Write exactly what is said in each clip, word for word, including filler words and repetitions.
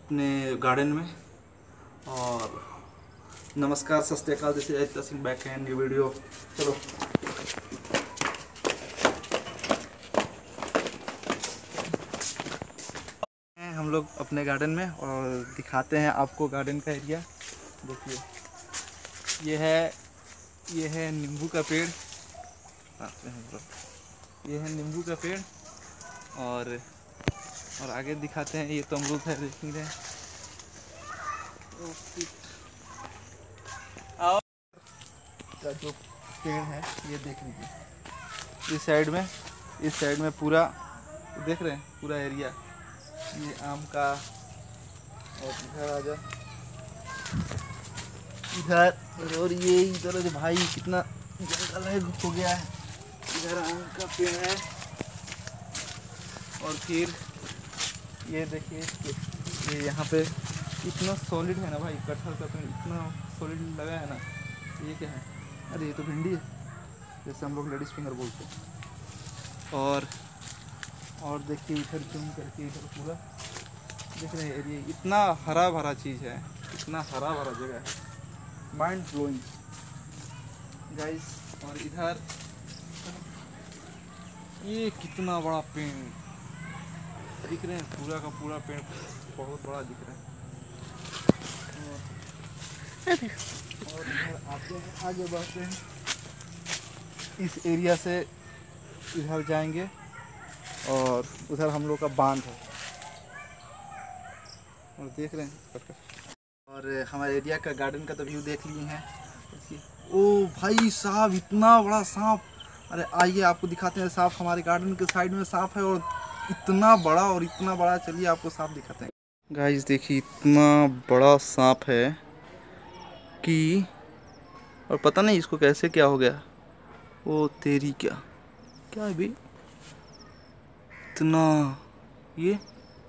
अपने गार्डन में। और नमस्कार, Sat Shri Akal, this is Aditya Singh back and new video. चलो हम लोग अपने गार्डन में और दिखाते हैं आपको गार्डन का एरिया। देखिए ये है ये है नींबू का पेड़, आते हैं हम लोग। ये है नींबू का पेड़ और और आगे दिखाते हैं। ये तो अमरूद है, देख नहीं रहे। और का जो पेड़ है ये देख लीजिए। इस साइड में इस साइड में पूरा देख रहे हैं, पूरा एरिया ये आम का। और इधर आ जा, इधर और ये इधर जो भाई कितना जंगल है हो गया है। इधर आम का पेड़ है और फिर ये देखिए ये यहाँ पे इतना सॉलिड है ना भाई, कटहल का पेड़ इतना सॉलिड लगा है ना। ये क्या है? अरे ये तो भिंडी है, जैसे हम लोग लेडीज फिंगर बोलते हैं। और और देखिए इधर जूम करके इधर पूरा देख रहे हैं एरिया, इतना हरा भरा चीज़ है, इतना हरा भरा जगह है, माइंड ब्लोइंग गाइस। और इधर ये कितना बड़ा पेड़ दिख रहे हैं, पूरा का पूरा पेड़ बहुत बड़ा दिख रहा है। और इधर आते हैं, आगे बढ़ते हैं, इस एरिया से इधर जाएंगे और उधर हम लोग का बांध है और देख रहे हैं। और हमारे एरिया का गार्डन का तो व्यू देख लिए हैं। ओ भाई साहब, इतना बड़ा सांप! अरे आइए आपको दिखाते हैं सांप। हमारे गार्डन के साइड में सांप है और इतना बड़ा और इतना बड़ा। चलिए आपको सांप दिखाते हैं। गाइस देखिए इतना बड़ा सांप है कि और पता नहीं इसको कैसे क्या हो गया। ओ तेरी क्या क्या है भी इतना। ये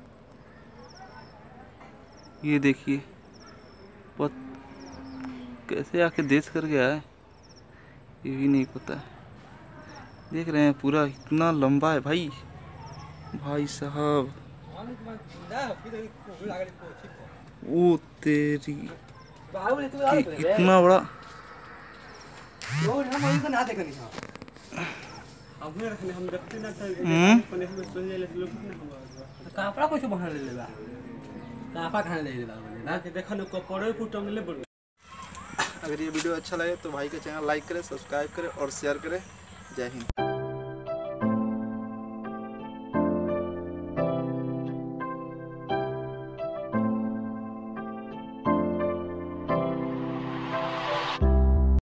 ये देखिए पत कैसे आके देश कर गया है, ये भी नहीं पता है। देख रहे हैं पूरा इतना लंबा है भाई भाई साहब। ओ तेरी कि इतना बड़ा। अगर ये वीडियो अच्छा लगे तो भाई का चैनल लाइक करें, सब्सक्राइब करें और शेयर करें। जय हिंद।